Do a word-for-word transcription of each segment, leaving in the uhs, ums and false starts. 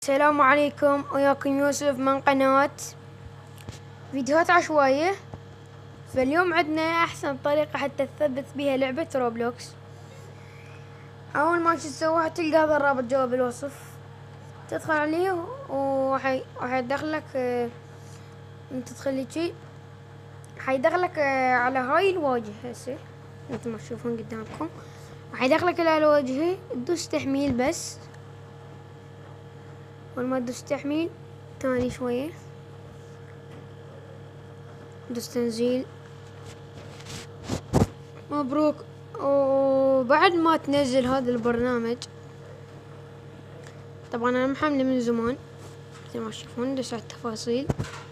السلام عليكم، وياكم يوسف من قناة فيديوهات عشوائية. فاليوم عندنا أحسن طريقة حتى تثبت بها لعبة روبلوكس. أول ما شو تسوي تلقى هذا الرابط جوا بالوصف، تدخل عليه وحي وحيدخلك اه انت تدخل شي حيدخلك اه على هاي الواجهة. هسه انتم ما تشوفون قدامكم، وحيدخلك على الواجهة. تدوس تحميل بس، ولما تدوس تحميل تاني شوية دوس تنزيل. مبروك. وبعد ما تنزل هذا البرنامج، طبعا انا محمله من زمان زي ما تشوفون، ندوس على التفاصيل.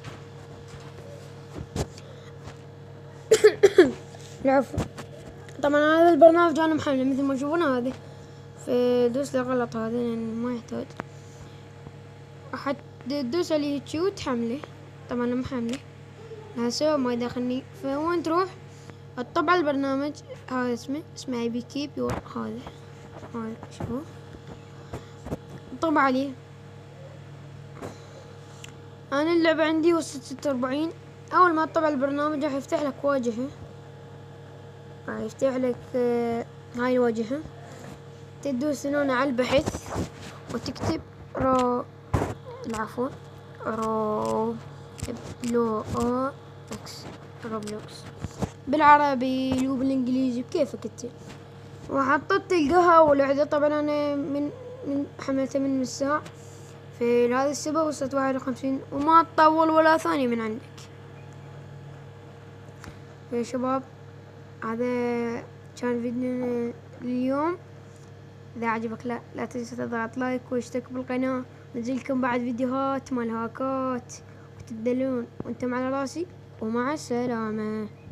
العفو. طبعا هذا البرنامج انا محمله مثل ما تشوفون هذه، فدوس الغلط هذا لان ما يحتاج. حتى تدوس عليه هيجي وتحمله. طبعا انا محمله هسه ما يدخلني. فوين تروح تطبع البرنامج؟ هذا اسمه اسمه اي بي كيب يور. هذا هذا شوفوا طبع عليه. انا اللعبة عندي وصلت ستة وأربعين. اول ما تطبع البرنامج راح يفتح لك واجهة، راح يفتح لك آه هاي الواجهة. تدوس هنا على البحث وتكتب رو العفو رو لو او اكس روبلوكس بالعربي وبالانجليزي بكيفك انت. وحطيت تلقاها والعدة. طبعا انا من من حملتها من الساعة، في هذا السبب وصلت واحد وخمسين وما تطول ولا ثانية من عندك. يا شباب هذا كان فيديو اليوم. إذا عجبك لا لا تنسى تضغط لايك واشترك بالقناة. نزلكم بعد فيديوهات مال هاكات وتدلون وانتم على راسي. ومع السلامة.